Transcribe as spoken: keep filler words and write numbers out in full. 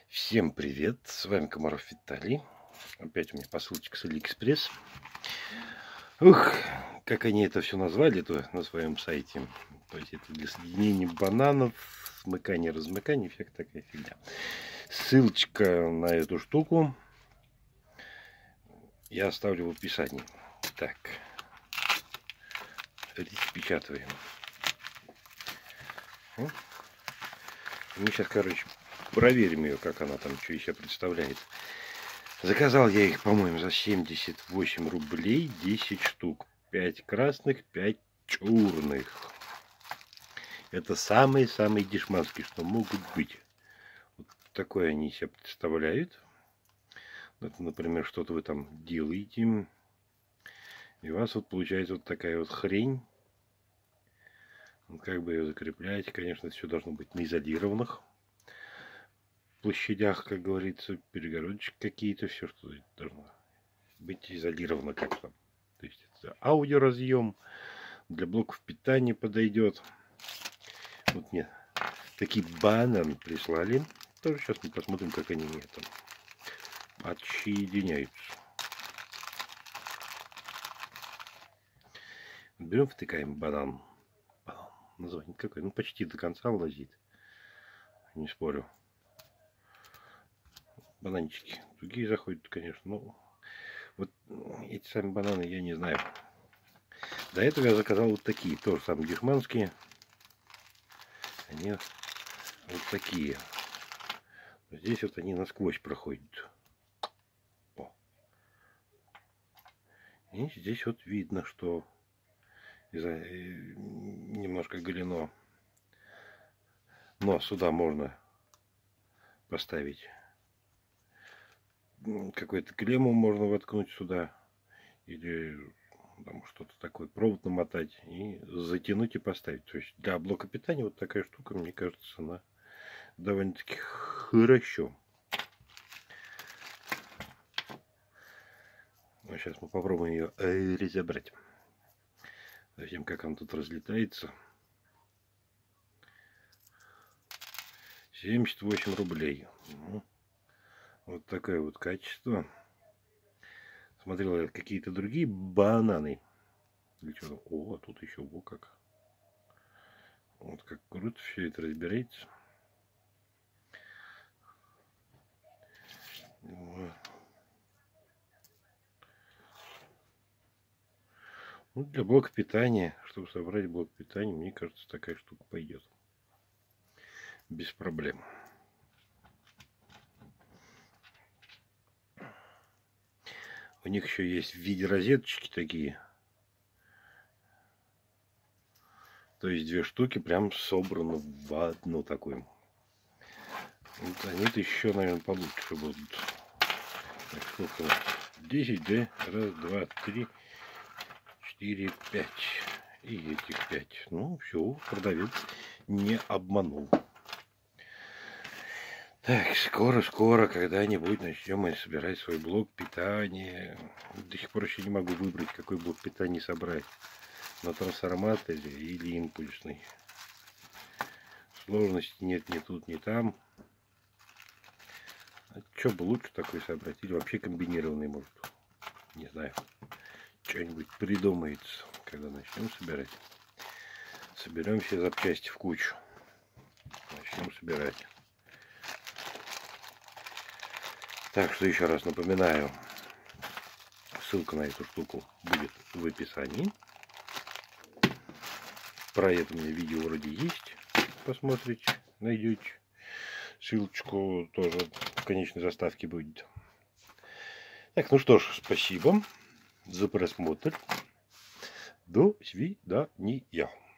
Всем привет, с вами Комаров Виталий. Опять у меня посылочка с Алиэкспресс. Ух, как они это все назвали-то на своем сайте. То есть это для соединения бананов, смыкания, размыкания, всякая такая фигня. Ссылочка на эту штуку я оставлю в описании. Так, распечатываем. Мы сейчас, короче, проверим ее, как она там, что из себя представляет. Заказал я их, по-моему, за семьдесят восемь рублей, десять штук. пять красных, пять черных. Это самые-самые дешманские, что могут быть. Вот такое они себя представляют. Это, например, что-то вы там делаете. И у вас вот получается вот такая вот хрень. Как бы ее закрепляете. Конечно, все должно быть на изолированных площадях, как говорится, перегородочки какие-то, все, что должно быть изолировано как-то. То есть это аудиоразъем, для блоков питания подойдет. Вот мне такие бананы прислали. Тоже сейчас мы посмотрим, как они это отсоединяются. Берем, втыкаем банан. банан. Название какое? Ну, почти до конца влазит. Не спорю. Бананчики другие заходят, конечно, но вот эти сами бананы я не знаю. До этого я заказал вот такие, тоже самые дешманские. Они вот такие. Здесь вот они насквозь проходят. О. И здесь вот видно, что немножко голено. Но сюда можно поставить какую-то клемму, можно воткнуть сюда. Или там что-то такое, провод намотать и затянуть и поставить. То есть для блока питания вот такая штука, мне кажется, она довольно-таки хорошо. А сейчас мы попробуем ее разобрать. Затем, как он тут разлетается. семьдесят восемь рублей. Ну, вот такое вот качество. Смотрел я какие-то другие бананы. Или что? О, тут еще во как. Вот как круто все это разбирается. Вот. Ну, для блока питания, чтобы собрать блок питания, мне кажется, такая штука пойдет. Без проблем. У них еще есть в виде розеточки такие. То есть две штуки прям собраны в одну такую. Вот они-то еще, наверное, получше будут. Так, сколько? десять, да? Раз, два, три, четыре, пять. И этих пять. Ну, все, продавец не обманул. Так, скоро-скоро, когда-нибудь начнем мы собирать свой блок питания. До сих пор еще не могу выбрать, какой блок питания собрать. На трансформатор или импульсный. Сложности нет ни тут, ни там. А что бы лучше такой собрать? Или вообще комбинированный, может. Не знаю. Что-нибудь придумается, когда начнем собирать. Соберем все запчасти в кучу. Начнем собирать. Так что еще раз напоминаю. Ссылка на эту штуку будет в описании. Про это у меня видео вроде есть. Посмотрите, найдете. Ссылочку тоже в конечной заставке будет. Так, ну что ж, спасибо за просмотр. До свидания.